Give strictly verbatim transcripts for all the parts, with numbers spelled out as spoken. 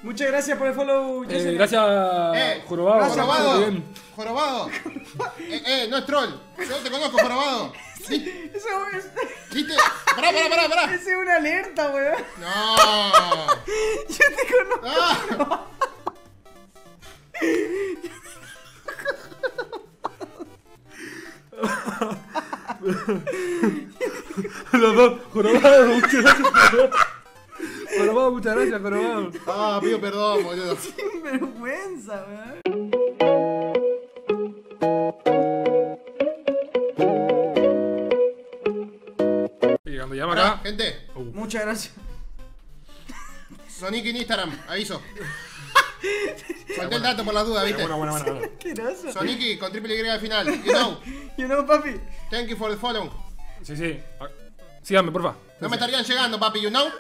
Muchas gracias por el follow, Jason. Eh, gracias, Eh, Jorobado. gracias, Jorobado. Bien. Jorobado. eh, eh, no es troll. Yo te conozco, Jorobado. ¿Viste? Eso es... ¿Viste? Pará, pará, pará, pará. Esa es una alerta, weón. No. Yo te conozco. Ah. Los dos, Jorobado, muchas gracias, Jorobado. Jorobado, muchas gracias, Jorobado. Ah, pido perdón, boludo. Sin vergüenza, weón. Y cuando llama Pará, acá. gente. Uh. Muchas gracias. Sonic en Instagram, aviso. Solté el dato por las dudas, ¿viste? Buena, buena, buena, buena. Asqueroso. Soniki con triple Y al final. You know. You know, papi. Thank you for the follow. Sí, sí. Ah, síganme, porfa. No me estarían llegando, papi, you know.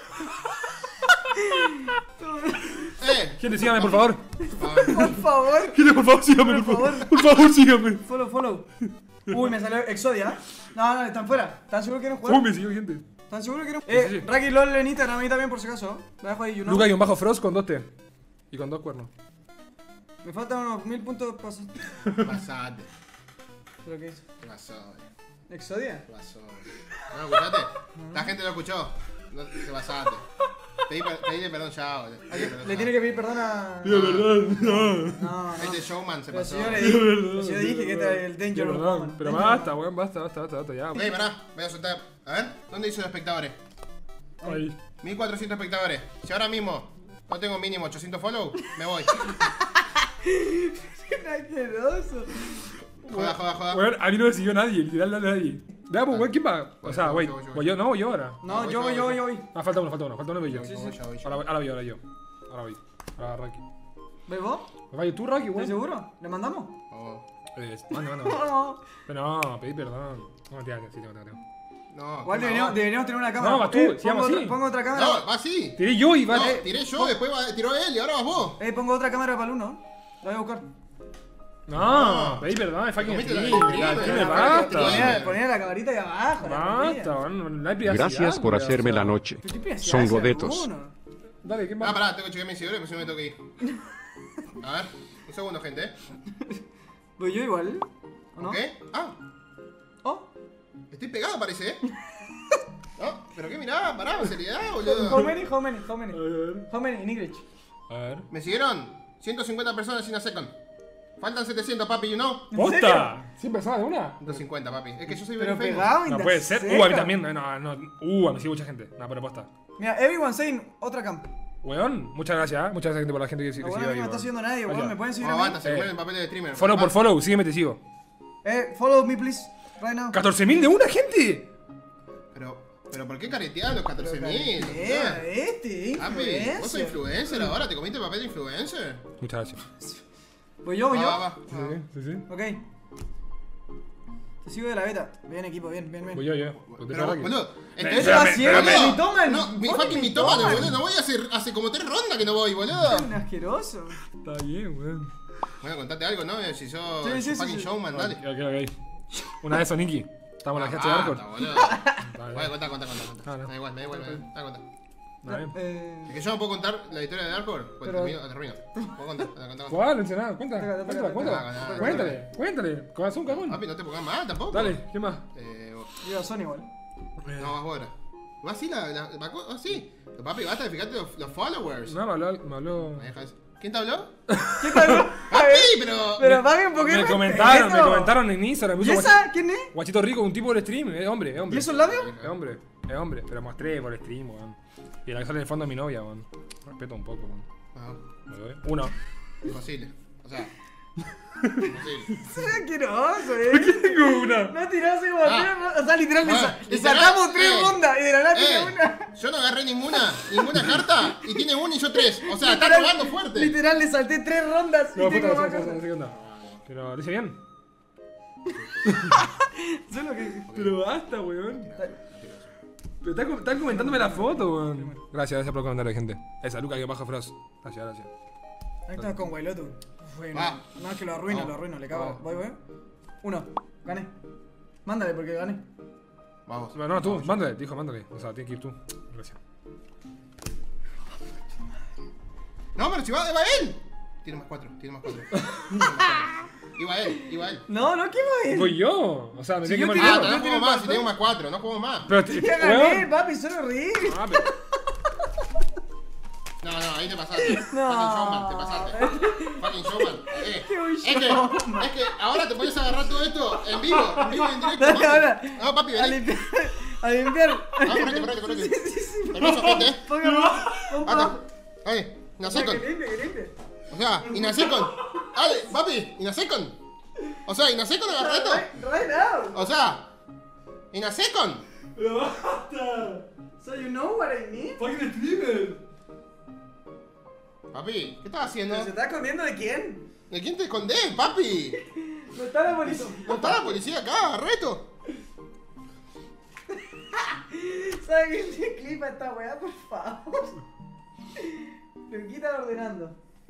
Eh. Gente, síganme, por favor. Por favor. Gente, por favor, síganme, por favor. Por favor, síganme. Follow, follow. Uy, me salió Exodia. ¿Eh? No, no, están fuera. ¿Están seguros que no Uy, juegan? me siguió gente. ¿Están seguros que no? Eh, sí, sí. Raki LOL en Instagram, a mí también por si acaso. Me dejo ahí, you know. Luca-Frost con dos T. Y con dos cuernos. Me faltan unos mil puntos para pasar. Pasate. ¿Pero qué hizo? ¿Qué pasó? ¿Exodia? ¿Qué pasó? ¿No lo escuchaste? La gente lo escuchó. No te pasaste. Pedí, per pedile perdón ya, boludo. Pedile perdón Le ya. tiene que pedir perdón a... Tío, verdad, no. No, no. Este showman se Pero si pasó. yo le dije, pero si yo dije que este era el Danger Tío, of verdad. Woman. Pero Danger basta, weón, basta, basta, basta, basta, ya. Ok, pará, voy a soltar. A ver, ¿dónde dice los espectadores? Ahí. mil cuatrocientos espectadores. Si ahora mismo no tengo mínimo ochocientos follow, me voy. ¡Qué asqueroso! Joda, joda, joda. Weón, a mí no me siguió nadie, literal, no nadie. Veamos, weón, ¿quién va? O sea, Voy, wey, voy, voy, voy yo, no, voy yo ahora. No, voy, yo voy, voy, yo voy, voy. yo voy. Ah, falta uno, falta uno, falta uno, voy yo. Voy yo, voy yo. Ahora, ahora voy yo, ahora yo. Ahora voy. Ahora Raki. ¿Ves vos? Vaya tú, Raki, ¿Estás weón. seguro? ¿Le mandamos? Oh. Eh, Manda, manda, manda. No. Pero no, pedí perdón. No, tía, sí, tengo, tengo, tengo. No, Igual no, deberíamos, no. deberíamos tener una cámara. No, vas tú, Eh, sigamos pongo, así. otra, pongo otra cámara. No, va así. Tiré yo y va. No, eh, tiré yo, después va- tiró él y ahora vas vos. Eh, pongo otra cámara para el uno. La voy a buscar. No, pedí perdón, es fucking Comiste la stream. stream, La la stream, stream. basta. Ponía, ponía la camarita ahí abajo. la Basta, pantalla. weón, no hay privacidad. Gracias por weón, hacerme o sea. la noche. ¿Pero qué privacidad Son hace godetos. alguno? Dale, ¿quién Ah, va? pará, tengo que chequear mis seguidores, pues si me tengo que ir. A ver, un segundo, gente. Voy yo igual. ¿O no? ¿Ok? Ah, Oh. estoy pegado, parece, ¿eh? No, pero qué mirá, pará, seriedad, How boludo. many? How many? How A many? ver, How many in English? a ver. Me siguieron ciento cincuenta personas in a second. Faltan setecientos, papi, you know. ¿En serio? ¡Posta! ¿cien personas de una? ciento cincuenta, papi. Es que yo soy Pero very famous. pegado, No in puede the ser. seca. Uh, a mí también. No, no. Uh, me sigue mucha gente. No, pero posta. Mira, everyone saying otra camp. Weón, muchas gracias, ¿eh? Muchas gracias gente por la gente que, que Lo sigue bueno es que ahí. no está weón. siguiendo nadie, weón. Vaya. ¿Me pueden seguir No, a mí? aguanta, se Eh. me pone el papel de streamer. Follow por Va. follow, sígueme, te sigo. Eh, follow me, please. Right now. ¿catorce mil de una, gente? Pero, pero ¿por qué caretear los catorce mil? Eh, este, Papi, ¿vos sos influencer. influencer ahora? ¿Te comiste el papel de influencer? Muchas gracias. Voy yo, voy Va, yo. va, va. Sí, sí, sí. Ok. Te sigo de la beta. Bien, equipo, bien, bien, bien. Voy yo, yo. Pero, boludo, ¿Qué entonces... estás espérame, haciendo? espérame. Mi toma, No, mi fucking mitómano, boludo. No voy a hacer hace como tres rondas que no voy, boludo. Un asqueroso. Está bien, weón. Voy a contarte algo, ¿no? Si yo Sí, sí, soy sí, fucking sí. showman, dale. Ok, ok. Una de esos, Nicky. Estamos en la gente de Basta, Arcor. boludo. Vale. Bueno, contá, contá, contá. contá. Ah, no. Da igual, me da igual, me da igual. Da cuenta. Está bien. Eh, Es que yo no puedo contar la historia de Arcor, pues Pero- termino, termino. Puedo contar, contar, contar. ¿Cuál? Ensenada, cuenta. Espera, espera, Cuéntala, espera. cuéntala. Espera, Cuéntale, espera. cuéntale. Corazón, cagón. Papi, no te pongas mal tampoco. Dale, ¿qué más? Eh, yo a Sony igual. no, vas ahora. Va así la. la, la co- así. Papi, basta de fijarte los, los followers. No, me habló. Me habló. Me deja eso. ¿Quién te habló? ¿Qué tal? Papi, pero. Pero pague un poquito. Me de comentaron, me respeto. comentaron en Instagram. me ¿Y puso esa? ¿Quién es? guach- Guachito rico, un tipo del stream. Es hombre, es hombre. ¿Y esos labios? Es hombre, es hombre. Pero mostré por el stream, weón. Y la que sale en el fondo es mi novia, weón. Respeto un poco, weón. No, ¿Me lo ve? Uno. imposible. O sea. Imposible. Es asqueroso, eh. Tengo una. No tirás igual. Ah. O sea, literal, le, Bueno, sa- le literal, sacamos tres eh, rondas y de la nada tiene Eh, una. yo no agarré ninguna, ninguna carta y tiene una y yo tres. O sea, está Literal- robando fuerte. Literal, le salté tres rondas No, y tengo puta, más no sé, no sé, cartas. no sé qué onda. Pero lo hice bien. Eso es lo que... Pero basta, weón. Pero están, com- están comentándome la foto, weón. Gracias, gracias por comentarle, gente. Esa, Luca que baja Frost. Gracias, gracias. Ahí estás con Wailotu. Bueno, Va. no, es que lo arruino, Vamos. lo arruino, le cago. Vamos. Voy, voy. Uno, gané. Mándale porque gané. Vamos. No, no, tú, mándale, dijo, mándale. O sea, tienes que ir tú. Gracias. No, No, pero si va, va él. Tiene más cuatro, tiene más cuatro. Iba él, iba él. No, no, ¿qué va él? Voy yo. O sea, me Si tiene yo que tiré- Ah, marcar. no yo juego tengo más, si más tengo más cuatro, no juego más. Pero, te- Ya gané, weón. papi, solo reír. Ah, pero- No, no, ahí te pasaste. No. Fucking showman, te pasaste. Fucking showman. Eh, Qué es, que, showman. es que ahora te puedes agarrar todo esto en vivo, en vivo y en directo. Dale, papi. ahora. No, papi, A vení. limpiar. A limpiar. Ah, correte, correte, correte. Sí, sí, sí. Permiso, gente, eh. Ponga más. Ponga Anda. más. Ahí, nací Que con. limpie, que limpie. O sea, y nací con. Dale, papi, y nací con. O sea, y nací con agarrar esto. Right, right now. O sea, y nací con. Pero basta. So you know what I mean? Fucking streamer. Papi, ¿qué estás haciendo? ¿Pero se está escondiendo de quién? ¿De quién te escondés, papi? No está la policía. ¿No está la policía acá? Agarra esto. ¿Sabes quién te clipa esta weá, por favor? Te quita ordenando.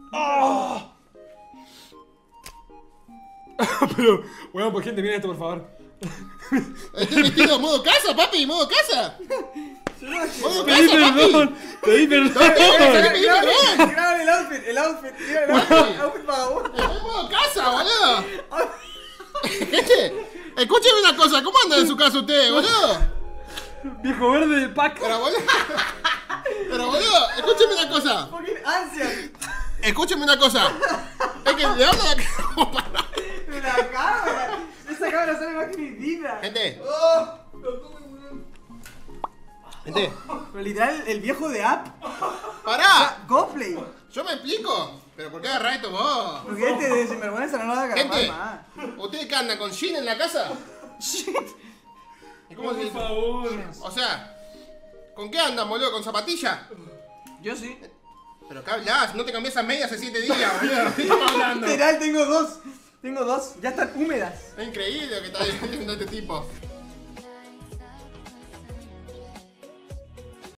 Pero, weón, por gente, mira esto, por favor. Estoy vestido modo casa, papi, modo casa. Modo Pedí casa, papi. perdón. Pedí perdón. Pedí Graben perdón. graben el outfit, el outfit, mira el outfit, outfit vagabundo. Estoy en modo casa, boludo. Gente, escúcheme una cosa, ¿cómo andan en su casa ustedes, boludo? Viejo verde de pack. Pero boludo. Pero boludo, escúcheme una cosa. Fucking ansia Escúcheme una cosa. Es que le habla la cámara. de la cámara. Esa cámara sale más que mi vida. Gente, Oh, gente, pero literal, el viejo de app. pará. Cosplay. Yo me explico. Pero ¿por qué agarrás esto vos? Porque este de sinvergüenza no lo va a agarrar Gente, más. ¿ustedes qué andan con jean en la casa? Shit. ¿Y cómo Por se- favor. O sea, ¿con qué andan, boludo? ¿Con zapatillas? Yo sí. Pero ¿qué hablas? No te cambié esas medias hace siete días, boludo. ¿Qué estamos hablando? Literal, tengo dos. Tengo dos. Ya están húmedas. Es increíble lo que está diciendo este tipo.